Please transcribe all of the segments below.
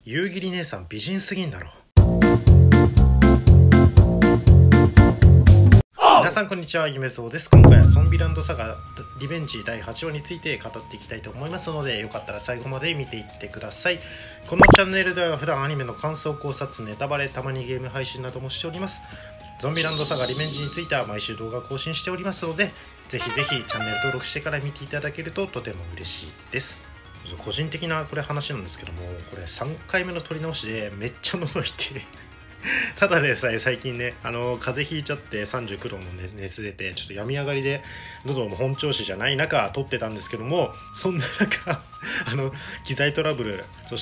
夕霧姉さん美人すぎんだろ。皆さんこんにちは、ゆめそうです。今回はゾンビランドサガリベンジ第8話について語っていきたいと思いますので、よかったら最後まで見ていってください。このチャンネルでは普段アニメの感想考察、ネタバレ、たまにゲーム配信などもしております。ゾンビランドサガリベンジについては毎週動画更新しておりますので、ぜひぜひチャンネル登録してから見ていただけるととても嬉しいです。個人的な話なんですけども、これ3回目の撮り直しでめっちゃ喉痛いてただでさえ最近ね、風邪ひいちゃって39度の、熱出てちょっと病み上がりで喉も本調子じゃない中撮ってたんですけども、そんな中機材トラブル、そして、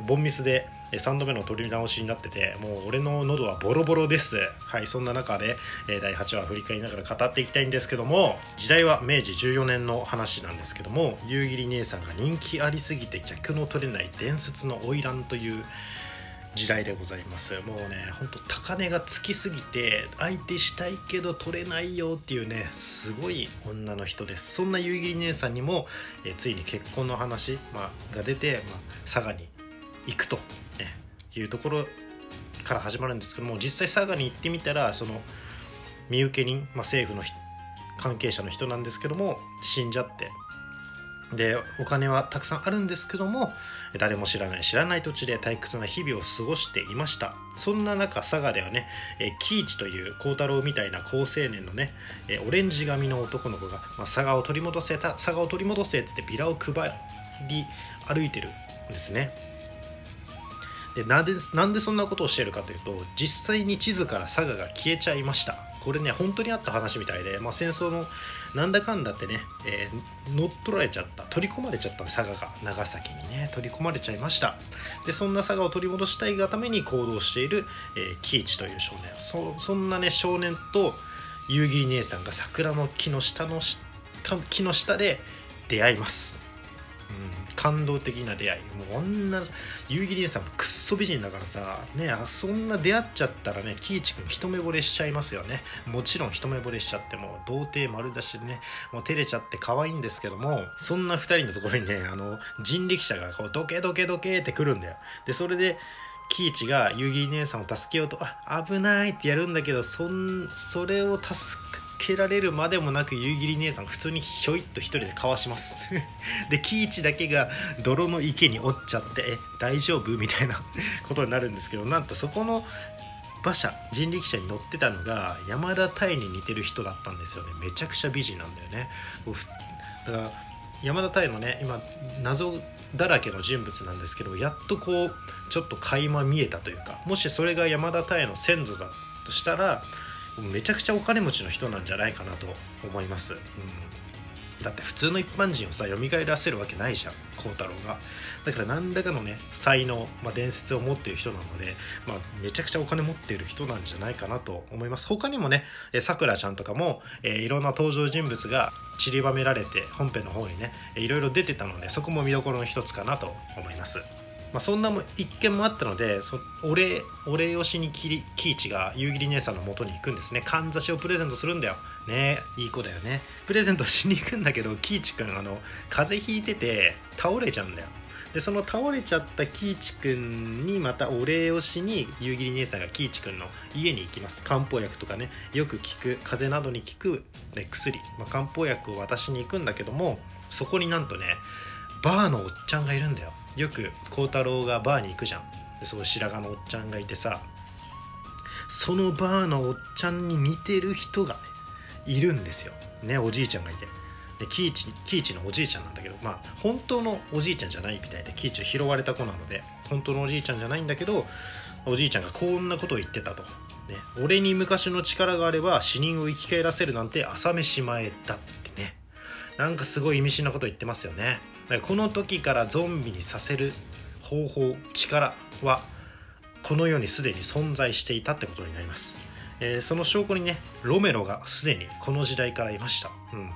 ボンミスで3度目の撮り直しになってて、もう俺の喉はボロボロです。はい、そんな中で、第8話振り返りながら語っていきたいんですけども、時代は明治14年の話なんですけども、夕霧姉さんが人気ありすぎて客の取れない伝説の花魁という時代でございます。もうね、ほんと高値がつきすぎて相手したいけど取れないよっていうね、すごい女の人です。そんな夕霧姉さんにもついに結婚の話、が出て、佐賀に行くと、いうところから始まるんですけども、実際佐賀に行ってみたら、その身請け人、政府の関係者の人なんですけども死んじゃって、でお金はたくさんあるんですけども、誰も知らない土地で退屈な日々を過ごしていました。そんな中、佐賀ではね、喜一という孝太郎みたいな好青年のね、オレンジ髪の男の子が、佐賀を取り戻せって言ってビラを配り歩いてるんですね。でなんでそんなことをしているかというと、実際に地図から佐賀が消えちゃいました。これね、本当にあった話みたいで、戦争のなんだかんだってね、乗っ取られちゃった、取り込まれちゃった佐賀が長崎にね取り込まれちゃいました。でそんな佐賀を取り戻したいがために行動している、喜一という少年、そんなね少年と夕霧姉さんが桜の木の下で出会います。感動的な出会い。もう女夕霧姉さんもくっそ美人だからさね、そんな出会っちゃったらね、喜一くん一目惚れしちゃいますよね。もちろん一目惚れしちゃって、もう童貞丸出しでね、もう照れちゃって可愛いんですけども、そんな2人のところにね、人力車がこうドケって来るんだよ。でそれで喜一が夕霧姉さんを助けようと危ないってやるんだけど、それを助けられるまでもなく、夕霧姉さん普通にひょいっと一人でかわしますで喜一だけが泥の池に落ちちゃって、大丈夫みたいなことになるんですけど、なんとそこの人力車に乗ってたのが山田太に似てる人だったんですよね。めちゃくちゃ美人なんだよね。だから山田太のね、今謎だらけの人物なんですけど、やっとこうちょっと垣間見えたというか、もしそれが山田太の先祖だとしたらめちゃくちゃお金持ちの人なんじゃないかなと思います。だって普通の一般人をさ蘇らせるわけないじゃん、孝太郎が。だから何らかのね才能、伝説を持っている人なので、めちゃくちゃお金持っている人なんじゃないかなと思います。他にもね、さくらちゃんとかも、いろんな登場人物が散りばめられて本編の方にねいろいろ出てたので、そこも見どころの一つかなと思います。そんな一件もあったので、お礼をしに喜一が夕霧姉さんの元に行くんですね。かんざしをプレゼントするんだよね。いい子だよね。プレゼントしに行くんだけど、喜一くん風邪ひいてて倒れちゃうんだよ。でその倒れちゃった喜一くんにまたお礼をしに夕霧姉さんが喜一くんの家に行きます。漢方薬とかね、よく効く風邪などに効く、薬、漢方薬を渡しに行くんだけども、そこになんとねバーのおっちゃんがいるんだよ。よく孝太郎がバーに行くじゃん。でそう白髪のおっちゃんがいてさ、そのバーのおっちゃんに似てる人が、いるんですよね。おじいちゃんがいて、で喜一のおじいちゃんなんだけど、本当のおじいちゃんじゃないみたいで、喜一は拾われた子なので本当のおじいちゃんじゃないんだけど、おじいちゃんがこんなことを言ってたと、俺に昔の力があれば死人を生き返らせるなんて朝飯前だってね。なんかすごい意味深なこと言ってますよね。この時からゾンビにさせる方法、力はこの世にすでに存在していたってことになります。その証拠にね、ロメロがすでにこの時代からいました。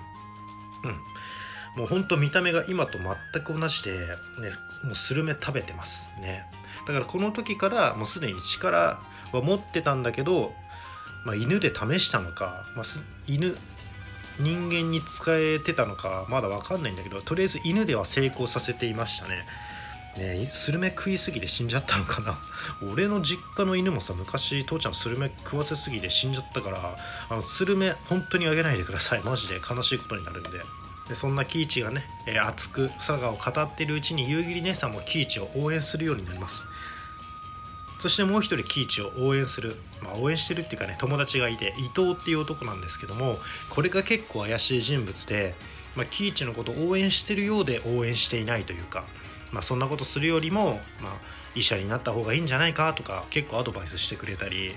もうほんと見た目が今と全く同じで、もうスルメ食べてますね。だからこの時からもうすでに力は持ってたんだけど、犬で試したのか、人間に使えてたのかまだ分かんないんだけど、とりあえず犬では成功させていましたね。 ね、スルメ食いすぎて死んじゃったのかな。俺の実家の犬もさ、昔父ちゃんスルメ食わせすぎて死んじゃったから、スルメ本当にあげないでください。マジで悲しいことになるんで。そんな喜一がね、熱く佐賀を語っているうちに夕霧姉さんも喜一を応援するようになります。そしてもう一人喜一を応援する、応援してるっていうかね、友達がいて、伊藤っていう男なんですけども、これが結構怪しい人物で、喜一のことを応援してるようで応援していないというか、そんなことするよりも、医者になった方がいいんじゃないかとか結構アドバイスしてくれたり、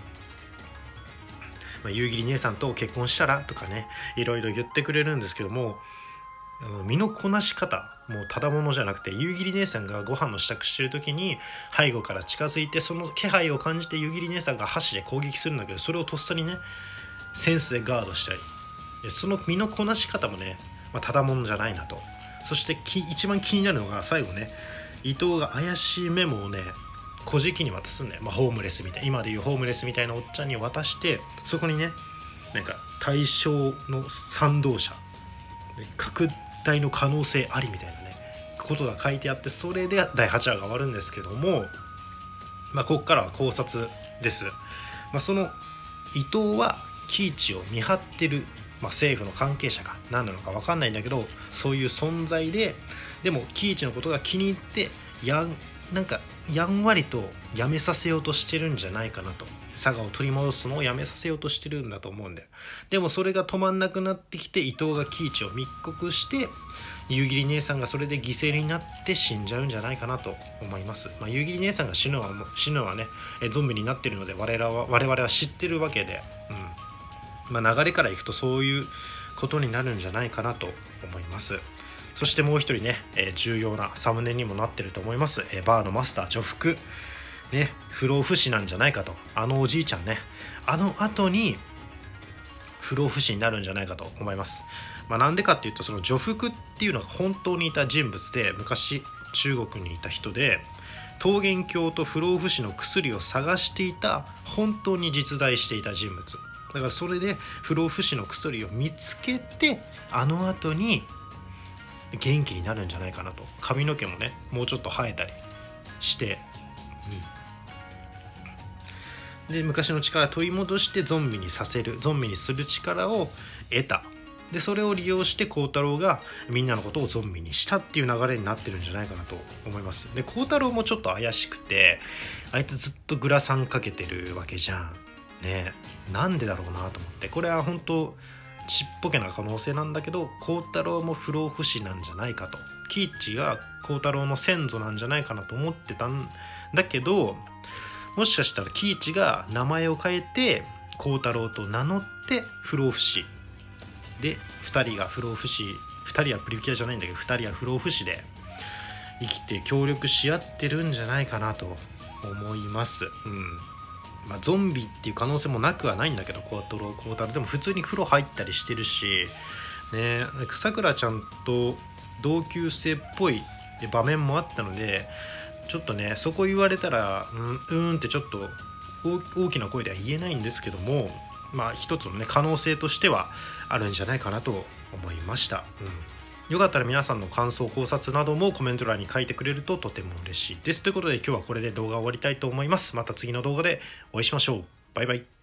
夕霧姉さんと結婚したらとかね、いろいろ言ってくれるんですけども、身のこなし方もうただものじゃなくて、夕霧姉さんがご飯の支度してる時に背後から近づいて、その気配を感じて夕霧姉さんが箸で攻撃するんだけど、それをとっさにねセンスでガードしたり、その身のこなし方もね、ただものじゃないなと。そして一番気になるのが最後ね、伊藤が怪しいメモをね小じきに渡すんだよ、ホームレスみたいな、今でいうホームレスみたいなおっちゃんに渡して、そこにねなんか対象の賛同者拡大の可能性ありみたいなねことが書いてあって、それで第8話が終わるんですけども、ここからは考察です。その伊藤は喜一を見張ってる、政府の関係者か何なのか分かんないんだけど、そういう存在で、でも喜一のことが気に入ってなんかやんわりとやめさせようとしてるんじゃないかなと。佐賀を取り戻すのをやめさせようとしてるんだと思うんだよ。でもそれが止まんなくなってきて、伊藤が喜一を密告して、夕霧姉さんがそれで犠牲になって死んじゃうんじゃないかなと思います。夕霧姉さんが死ぬのはねゾンビになってるので我々は知ってるわけで、流れからいくとそういうことになるんじゃないかなと思います。そしてもう一人ね、重要なサムネにもなってると思います、バーのマスター女福ね、不老不死なんじゃないかと。おじいちゃんね、後に不老不死になるんじゃないかと思います。なんでかっていうと、その女福っていうのが本当にいた人物で、昔中国にいた人で、桃源郷と不老不死の薬を探していた、本当に実在していた人物だから、それで不老不死の薬を見つけて、後に元気になるんじゃないかなと。髪の毛もねもうちょっと生えたりして、で昔の力取り戻してゾンビにする力を得た。でそれを利用して孝太郎がみんなのことをゾンビにしたっていう流れになってるんじゃないかなと思います。で孝太郎もちょっと怪しくて、あいつずっとグラサンかけてるわけじゃんね。なんでだろうなと思って、これは本当ちっぽけな可能性なんだけど、孝太郎も不老不死なんじゃないかと。喜一が孝太郎の先祖なんじゃないかなと思ってたんだけど、もしかしたら喜一が名前を変えて孝太郎と名乗って不老不死で、2人はプリキュアじゃないんだけど、2人は不老不死で生きて協力し合ってるんじゃないかなと思います。ゾンビっていう可能性もなくはないんだけど、孝太郎でも普通に風呂入ったりしてるしね、さくらちゃんと同級生っぽい場面もあったので、ちょっとねそこ言われたらってちょっと大きな声では言えないんですけども、一つのね可能性としてはあるんじゃないかなと思いました。よかったら皆さんの感想考察などもコメント欄に書いてくれるととても嬉しいです。ということで今日はこれで動画を終わりたいと思います。また次の動画でお会いしましょう。バイバイ。